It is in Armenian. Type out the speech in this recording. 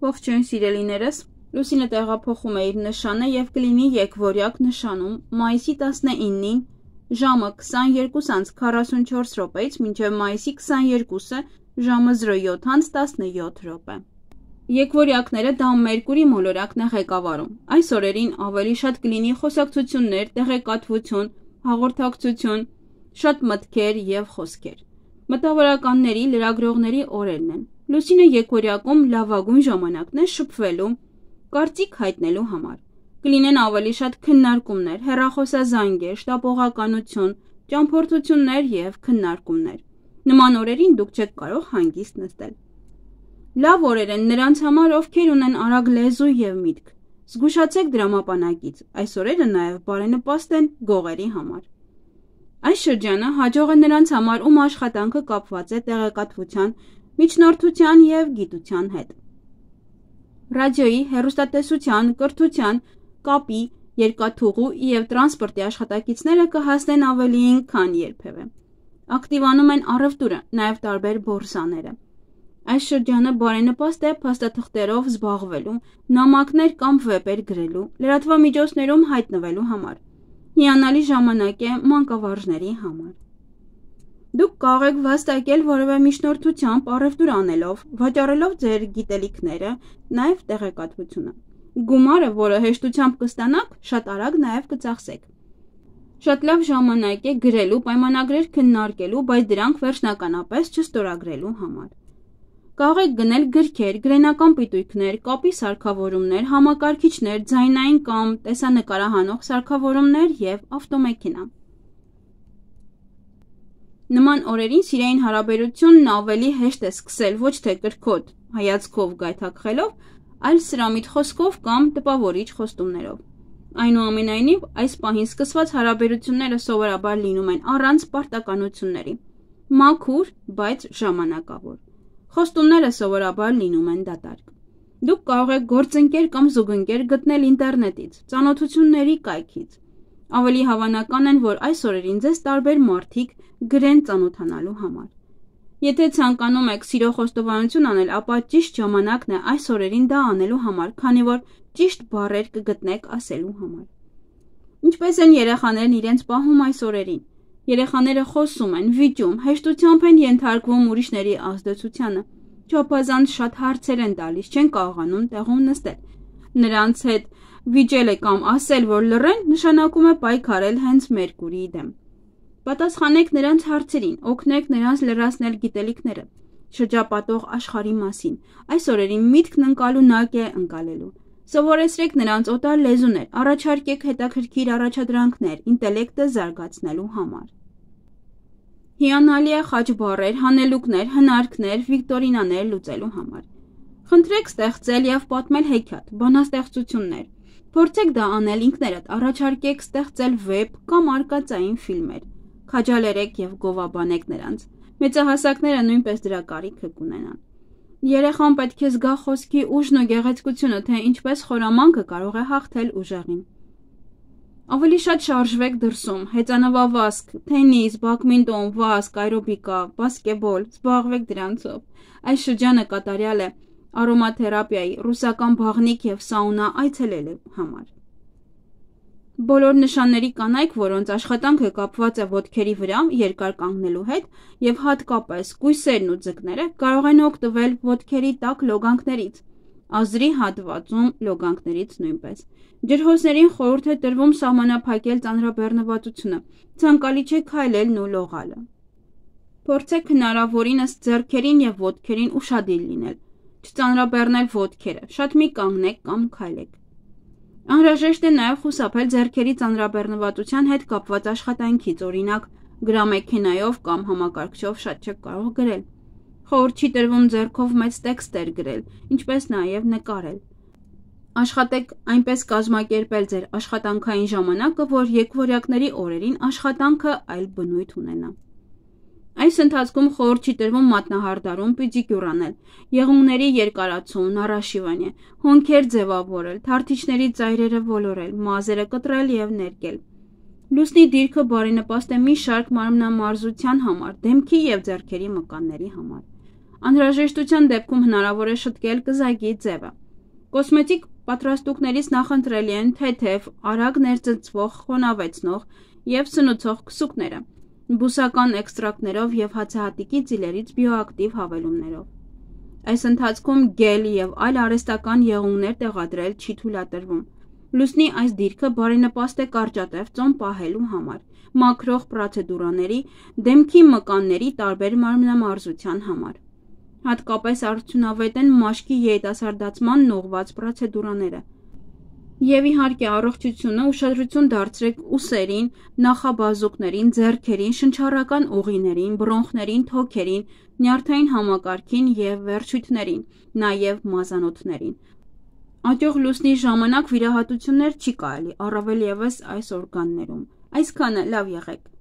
Ողջույն սիրելիներս, Լուսինը տեղափոխում է իր նշանը և կլինի եկվորյակ նշանում մայիսի 19-ին ժամը 22:44-ից մինչև մայիսի 22-ը ժամը 07:17։ Եկվորյակները դա Մերկուրի մոլորակն է ղեկավարում։ Այս օրերին ավելի շատ կլինի խոսակցություններ, տեղեկատվություն, հաղորդակցություն, շատ մտքեր և խոսքեր։ Մտավորականների, լրագրողների օրերն են։ Լուսինը եկվորյակում լավագույն ժամանակն է շփվելու, կարծիք հայտնելու համար։ Կլինեն ավելի շատ քննարկումներ, հեռախոսազանգեր, շտապողականություն, ճամփորդություններ և քննարկումներ։ Նման օրերին դուք չեք կարող հանգիստ նստել։ Լավ օրեր են նրանց համար, ովքեր ունեն արագ լեզու և միտք։ Զգուշացեք դրամապանակից, այս օրերը նաև բարենպաստ են գողերի համար։ Այս շրջանը հաջող է նրանց համար, ում աշխատանքը կապված է տեղեկատվության, միջնորդության և գիտության հետ։ Ռադիոյի, հեռուստատեսության, կրթության, կապի, երկաթուղու և տրանսպորտի աշխատակիցները կհասնեն ավելիին, քան երբևէ։ Ակտիվանում են առևտուրը, նաև տարբեր բորսաները։ Այս շրջանը բարենպաստ է փաստաթղթերով զբաղվելու, նամակներ կամ վեպեր գրելու, լրատվամիջոցներում հայտնվելու համար։ Հիանալի ժամանակ է մանկավարժների համար։ Դուք կարող եք վաստակել որևէ միջնորդությամբ, առևտուր անելով, վաճառելով ձեր գիտելիքները, նաև տեղեկատվությունը։ Գումարը, որը հեշտությամբ կստանաք, շատ արագ նաև կծախսեք։ Շատ լավ ժամանակ է գրելու, պայմանագրեր քննարկելու, բայց դրանք վերջնականապես չստորագրելու համար։ Կարող եք գնել գրքեր, գրենական պիտույքներ, կապի սարքավորումներ, համակարգիչներ, ձայնային կամ տեսանկարահանող սարքավորումներ և ավտոմեքենա։ Նման օրերին սիրային հարաբերությունն ավելի հեշտ է սկսել ոչ թե կրքոտ հայացքով գայթակղելով, այլ սրամիտ խոսքով կամ տպավորիչ խոստումներով։ Այնուամենայնիվ, այս պահին սկսված հարաբերությունները սովորաբար լինում են առանց պարտականությունների, մաքուր, բայց ժամանակավոր։ Խոստումները սովորաբար լինում են դատարկ։ Դուք կարող եք գործընկեր կամ զուգընկեր գտնել ինտերնետից, ծանոթությունների կայքից։ Ավելի հավանական են, որ այս օրերին ձեզ տարբեր մարդիկ գրեն ծանոթանալու համար։ Եթե ցանկանում եք սիրո խոստովանություն անել, ապա ճիշտ ժամանակն է այս օրերին դա անելու համար, քանի որ ճիշտ բառեր կգտնեք ասելու համար։ Ինչպես են երեխաներն իրենց պահում այս օրերին։ Երեխաները խոսում են, վիճում, հեշտությամբ են ենթարկվում ուրիշների ազդեցությանը, չափազանց շատ հարցեր են տալիս, չեն կարողանում տեղում նստել։ Նրանց հետ վիճելը կամ ասել, որ լռեն, նշանակում է պայքարել հենց Մերկուրիի դեմ։ Պատասխանեք նրանց հարցերին, օգնեք նրանց լրացնել գիտելիքները, շրջապատող աշխարհի մասին։ Այս օրերին միտքն ընկալունակ է ընկալելու։ Սովորեցրեք նրանց օտար լեզուներ, առաջարկեք հետաքրքիր առաջադրանքներ ինտելեկտը զարգացնելու համար։ Հիանալի է խաչ բառեր, հանելուկներ, հնարքներ, վիկտորինաներ լուծելու համար։ Խնդրեք ստեղծել և պատմել հեքիաթ, բանաստեղծություններ։ Փորձեք դա անել ինքներդ, առաջարկեք ստեղծել վեպ կամ արկածային ֆիլմեր։ Քաջալերեք և գովաբանեք նրանց։ Մեծահասակները նույնպես դրա կարիքը կունենան։ Երեխան պետք է զգա խոսքի ուժն ու գեղեցկությունը, թե ինչպես խորամանկը կարող է հաղթել ուժեղին։ Ավելի շատ շարժվեք դրսում, հեծանվավազք, թենիս, բադմինտոն, վազք, աերոբիկա, բասկետբոլ, զբաղվեք դրանցով։ Այս շրջանը կատարյալ է արոմաթերապիայի, ռուսական բաղնիք և սաունա այցելելու համար։ Բոլոր նշանների կանայք, որոնց աշխատանքը կապված է ոտքերի վրա երկար կանգնելու հետ և հատկապես կույսերն ու ձկները, կարող են օգտվել ոտքերի տաք լոգանքներից, ազդրի հատվածում լոգանքներից նույնպես։ Ջրհոսներին խորհուրդ է տրվում սահմանափակել ծանրաբեռնվածությունը, ցանկալի չէ քայլելն ու լողալը։ Փորձեք հնարավորինս ձեռքերին և ոտքերին ուշադիր լինել, չծանրաբեռնել ոտքերը, շատ մի կանգնեք կամ քայլեք։ Անհրաժեշտ է նաև խուսափել ձեռքերի ծանրաբեռնվածության հետ կապված աշխատանքից, օրինակ գրամեքենայով կամ համակարգչով շատ չեք կարող գրել։ Խորհուրդ չի տրվում ձեռքով մեծ տեքստեր գրել, ինչպես նաև նկարել։ Աշխատեք այնպես կազմակերպել ձեր աշխատանքային ժամանակը, որ եկվորյակների օրերին աշխատանքը այլ բնույթ ունենա։ Այս ընթացքում խորհուրդ չի տրվում մատնահարդարում պեդիկյուր անել, եղունգների երկարացում, նարաշիվանիե, հոնքեր ձևավորել, թարթիչների ծայրերը ոլորել, մազերը կտրել և ներկել։ Լուսնի դիրքը բարենպաստ է մի շարք մարմնամարզության համար, դեմքի և ձեռքերի մկանների համար։ Անհրաժեշտության դեպքում հնարավոր է շտկել կզակի ձևը։ Կոսմետիկ պատրաստուկներից նախընտրելի են թեթև, արագ ներծծվող, խոնավեցնող և սնուցող քսուկները, բուսական էքստրակտներով և հացահատիկի ծիլերից բիոակտիվ հավելումներով։ Այս ընթացքում գել և այլ արհեստական եղունգներ տեղադրել չի թույլատրվում։ Լուսնի այս դիրքը բարենպաստ է կարճատև ծոմ պահելու համար, մաքրող պրոցեդուրաների, դեմքի մկանների տարբեր մարմնամարզության համար։ Հատկապես արդյունավետ են մաշկի երիտասարդացմանն ուղղված պրոցեդուրաները։ Եվ իհարկե առողջությունը ուշադրություն դարձրեք ուսերին, նախաբազուկներին, ձեռքերին, շնչառական ուղիներին, բրոնխներին, թոքերին, նյարդային համակարգին և վերջույթներին, նաև մազանոթներին։ Աճող լուսնի ժամանակ վիրահատություններ չի կարելի, առավել ևս այս օրգաններում։ Այսքանը լավ եղեք։